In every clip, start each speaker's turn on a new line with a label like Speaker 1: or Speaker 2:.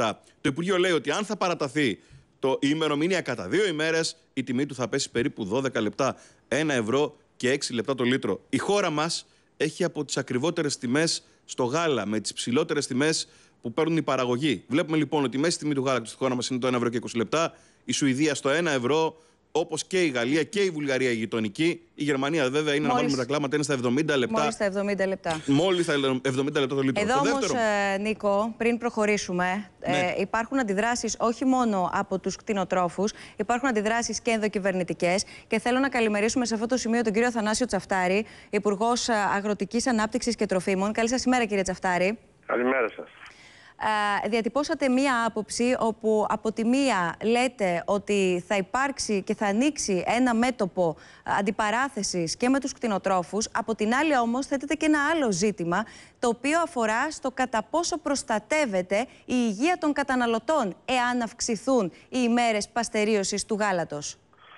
Speaker 1: λεπτά. Το Υπουργείο λέει ότι αν θα παραταθεί η ημερομηνία κατά 2 ημέρες, η τιμή του θα πέσει περίπου 12 λεπτά, 1 ευρώ και 6 λεπτά το λίτρο. Η χώρα μας έχει από τις ακριβότερες τιμές στο γάλα, με τις ψηλότερες τιμές που παίρνουν οι παραγωγοί. Βλέπουμε λοιπόν ότι η μέση τιμή του γάλακτος στη χώρα μας είναι το 1 ευρώ και 20 λεπτά, η Σουηδία στο 1 ευρώ, όπως και η Γαλλία και η Βουλγαρία η γειτονική. Η Γερμανία βέβαια είναι να βάλουμε τα κλάματα, είναι στα 70 λεπτά.
Speaker 2: Μόλις στα 70 λεπτά.
Speaker 1: Μόλις στα 70 λεπτά το λίτρο.
Speaker 2: Εδώ όμως, Νίκο, πριν προχωρήσουμε, υπάρχουν αντιδράσεις όχι μόνο από τους κτηνοτρόφους, υπάρχουν αντιδράσεις και ενδοκυβερνητικές. Και θέλω να καλημερίσουμε σε αυτό το σημείο τον κύριο Θανάσιο Τσαφτάρη, Υπουργός Αγροτικής Ανάπτυξης και Τροφίμων. Καλή σας ημέρα, κύριε Τσαφτάρη.
Speaker 3: Καλημέρα σας.
Speaker 2: Διατυπώσατε μία άποψη όπου από τη μία λέτε ότι θα υπάρξει και θα ανοίξει ένα μέτωπο αντιπαράθεσης και με τους κτηνοτρόφους. Από την άλλη όμως θέτετε και ένα άλλο ζήτημα, το οποίο αφορά στο κατά πόσο προστατεύεται η υγεία των καταναλωτών εάν αυξηθούν οι ημέρες παστερίωσης του γάλατος.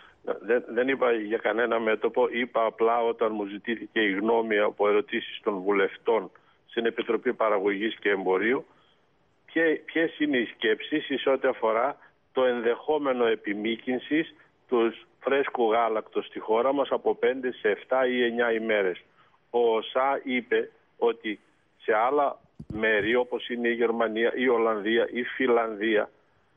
Speaker 3: Δεν είπα για κανένα μέτωπο, είπα απλά όταν μου ζητήθηκε η γνώμη από ερωτήσεις των βουλευτών στην Επιτροπή Παραγωγής και Εμπορίου, ποιες είναι οι σκέψεις εις ό,τι αφορά το ενδεχόμενο επιμήκυνσης του φρέσκου γάλακτος στη χώρα μας από 5 σε 7 ή 9 ημέρες. Ο ΟΣΑ είπε ότι σε άλλα μέρη όπως είναι η Γερμανία, η Ολλανδία, η Φιλανδία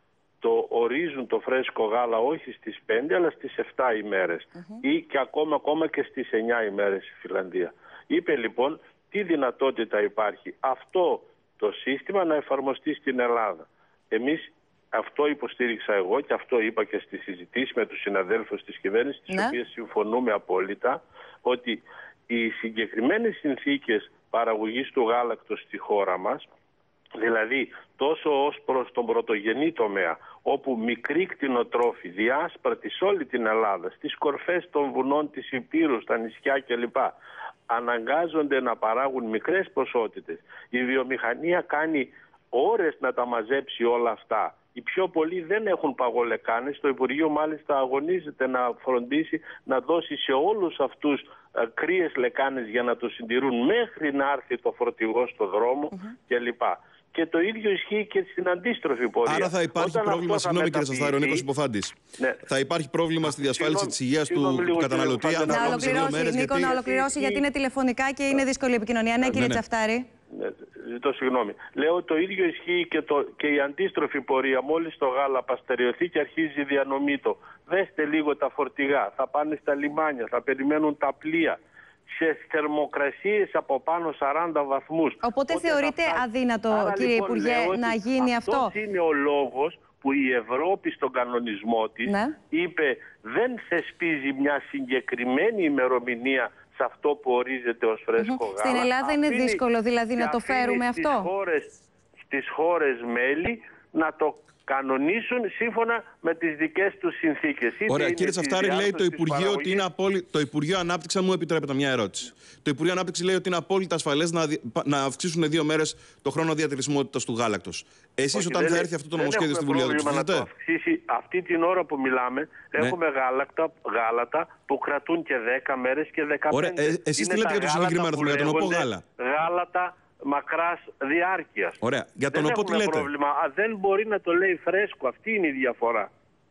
Speaker 3: το ορίζουν το φρέσκο γάλα όχι στις 5 αλλά στις 7 ημέρες ή και ακόμα και στις 9 ημέρες η Φιλανδία. Είπε λοιπόν τι δυνατότητα υπάρχει αυτό το σύστημα να εφαρμοστεί στην Ελλάδα. Εμείς αυτό υποστήριξα εγώ και αυτό είπα και στη συζητήση με τους συναδέλφους της κυβέρνησης, τις οποίες συμφωνούμε απόλυτα, ότι οι συγκεκριμένες συνθήκες παραγωγής του γάλακτος στη χώρα μας, δηλαδή τόσο ως προς τον πρωτογενή τομέα, όπου μικροί κτηνοτρόφοι διάσπαρτοι σε όλη την Ελλάδα, στις κορφές των βουνών της Υπήρου, στα νησιά κλπ, αναγκάζονται να παράγουν μικρές ποσότητες. Η βιομηχανία κάνει ώρες να τα μαζέψει όλα αυτά. Οι πιο πολλοί δεν έχουν παγολεκάνες. Το Υπουργείο μάλιστα αγωνίζεται να φροντίσει να δώσει σε όλους αυτούς κρύες λεκάνες για να το συντηρούν μέχρι να έρθει το φορτηγό στο δρόμο κλπ. Και το ίδιο ισχύει και στην αντίστροφη πορεία.
Speaker 1: Άρα θα υπάρχει πρόβλημα, συγγνώμη κύριε Τσαφτάρη, ο Νίκος Υποφάντης. Ναι. Θα υπάρχει πρόβλημα στη διασφάλιση της υγείας του καταναλωτή.
Speaker 2: Να ολοκληρώσει, Νίκο, να ολοκληρώσει γιατί είναι τηλεφωνικά και είναι δύσκολη η επικοινωνία. Ναι, κύριε Τσαφτάρη.
Speaker 3: Ζητώ συγγνώμη. Λέω το ίδιο ισχύει και η αντίστροφη πορεία. Μόλις το γάλα παστεριωθεί και αρχίζει η διανομή του. Δέστε λίγο τα φορτηγά. Θα πάνε στα λιμάνια, θα περιμένουν τα πλοία σε θερμοκρασίες από πάνω 40 βαθμούς.
Speaker 2: Οπότε θεωρείτε αδύνατο, κύριε Υπουργέ, να γίνει αυτό?
Speaker 3: Αυτός είναι ο λόγος που η Ευρώπη στον κανονισμό της είπε δεν θεσπίζει μια συγκεκριμένη ημερομηνία σε αυτό που ορίζεται ως φρέσκο γάλα.
Speaker 2: Στην Ελλάδα είναι δύσκολο δηλαδή να το φέρουμε αυτό?
Speaker 3: Στις χώρες μέλη να το κανονίσουν σύμφωνα με τις δικές τους συνθήκες.
Speaker 1: Ωραία, κύριε Τσαφτάρη, λέει το Υπουργείο ότι είναι το Υπουργείο Ανάπτυξη, αν μου επιτρέπετε μια ερώτηση. Το Υπουργείο Ανάπτυξη λέει ότι είναι απόλυτα ασφαλές να αυξήσουν 2 μέρες το χρόνο διατηρησιμότητας του γάλακτος. Εσείς όταν θα έρθει αυτό το νομοσχέδιο στη Βουλή,
Speaker 3: να το αυξήσει. Αυτή την ώρα που μιλάμε, έχουμε γάλατα που κρατούν και 10 μέρες και 15.
Speaker 1: Ωραία, εσείς τι λέτε για το συγκεκριμένο αριθμό, για τον οπό γάλα?
Speaker 3: Γάλατα μακράς διάρκειας.
Speaker 1: Ωραία. Για τον οπό τι λέτε?
Speaker 3: Πρόβλημα. Δεν μπορεί να το λέει φρέσκο. Αυτή είναι η διαφορά.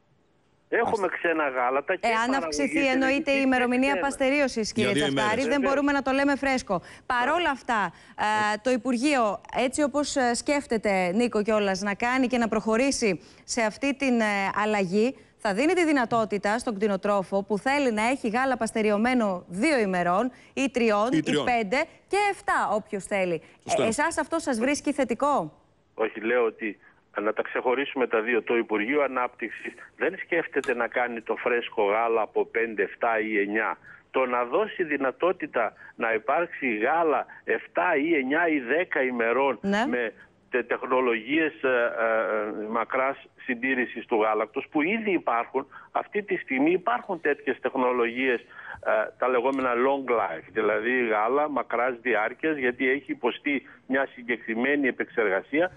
Speaker 3: Έχουμε ξένα γάλατα και
Speaker 2: εάν αυξηθεί εννοείται η ημερομηνία παστερίωσης, κύριε Τσαφτάρη, δεν μπορούμε να το λέμε φρέσκο. Παρόλα αυτά, το Υπουργείο, έτσι όπως σκέφτεται, Νίκο, κιόλας, να κάνει και να προχωρήσει σε αυτή την αλλαγή, θα δίνει τη δυνατότητα στον κτηνοτρόφο που θέλει να έχει γάλα παστεριωμένο 2 ημερών ή 3 ή 5 και 7 όποιος θέλει. Εσάς αυτό σας βρίσκει θετικό?
Speaker 3: Όχι, λέω ότι να τα ξεχωρίσουμε τα δύο. Το Υπουργείο Ανάπτυξης δεν σκέφτεται να κάνει το φρέσκο γάλα από 5, 7 ή 9. Το να δώσει δυνατότητα να υπάρξει γάλα 7 ή 9 ή 10 ημερών με τεχνολογίες μακράς συντήρησης του γάλακτος που ήδη υπάρχουν. Αυτή τη στιγμή υπάρχουν τέτοιες τεχνολογίες, τα λεγόμενα long life, δηλαδή γάλα μακράς διάρκειας, γιατί έχει υποστεί μια συγκεκριμένη επεξεργασία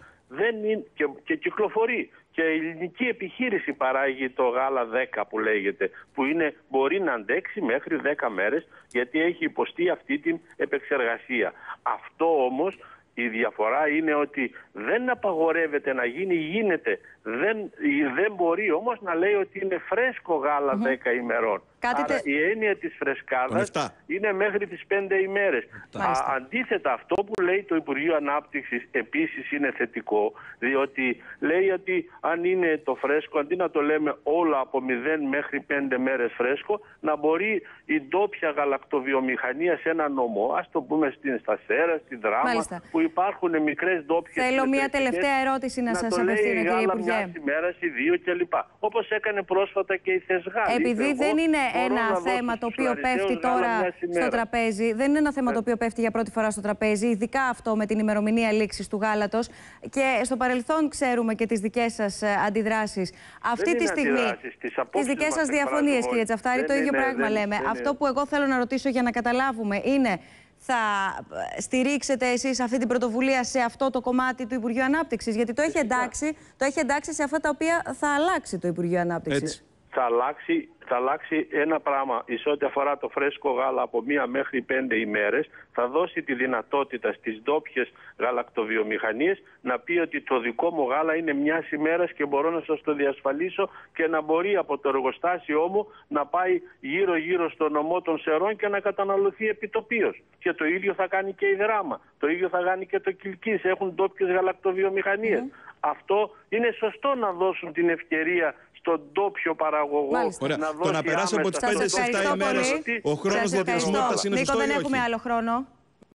Speaker 3: και κυκλοφορεί. Και η ελληνική επιχείρηση παράγει το γάλα 10 που λέγεται, που μπορεί να αντέξει μέχρι 10 μέρες γιατί έχει υποστεί αυτή την επεξεργασία. Αυτό όμως Η διαφορά είναι ότι δεν απαγορεύεται να γίνει, γίνεται. Δεν μπορεί όμως να λέει ότι είναι φρέσκο γάλα 10 ημερών. Άρα η έννοια της φρεσκάδας είναι μέχρι τις 5 ημέρες. Αντίθετα, αυτό που λέει το Υπουργείο Ανάπτυξης επίσης είναι θετικό, διότι λέει ότι αν είναι το φρέσκο, αντί να το λέμε όλα από 0 μέχρι 5 μέρες φρέσκο, να μπορεί η ντόπια γαλακτοβιομηχανία σε ένα νομό, ας το πούμε στα Σέρα, στη Δράμα, που υπάρχουν μικρές ντόπιες.
Speaker 2: Θέλω μια τελευταία ερώτηση να σας απευθύνω, κύριε Υπουργέ.
Speaker 3: Μια ημέρα ή 2 κλπ. Όπως έκανε πρόσφατα και η Θεσγάλη.
Speaker 2: Επειδή δεν είναι ένα θέμα το οποίο πέφτει τώρα στο τραπέζι, δεν είναι ένα θέμα το οποίο πέφτει για πρώτη φορά στο τραπέζι, ειδικά αυτό με την ημερομηνία λήξης του γάλατος. Και στο παρελθόν ξέρουμε και τις δικές σας αντιδράσεις. Αυτή τη στιγμή, τις δικές σας διαφωνίες, κύριε Τζαφτάρη, το ίδιο πράγμα λέμε. Αυτό που εγώ θέλω να ρωτήσω για να καταλάβουμε είναι, θα στηρίξετε εσείς αυτή την πρωτοβουλία σε αυτό το κομμάτι του Υπουργείου Ανάπτυξης? Γιατί το έχει εντάξει σε αυτά τα οποία θα αλλάξει το Υπουργείο Ανάπτυξης.
Speaker 3: Θα αλλάξει ένα πράγμα σε ό,τι αφορά το φρέσκο γάλα από 1 μέχρι 5 ημέρες. Θα δώσει τη δυνατότητα στις ντόπιες γαλακτοβιομηχανίες να πει ότι το δικό μου γάλα είναι 1 ημέρα και μπορώ να σας το διασφαλίσω, και να μπορεί από το εργοστάσιό μου να πάει γύρω-γύρω στο νομό των Σερών και να καταναλωθεί επιτοπίως. Και το ίδιο θα κάνει και η Δράμα. Το ίδιο θα κάνει και το Κιλκής. Έχουν ντόπιες γαλακτοβιομηχανίες. Αυτό είναι σωστό, να δώσουν την ευκαιρία στον ντόπιο παραγωγό να δώσει.
Speaker 1: Το να περάσει από τις 5 στις 7 ημέρες ο χρόνος διαθεσιμότητας είναι σωστό ή όχι?
Speaker 2: Νίκο, δεν έχουμε άλλο χρόνο.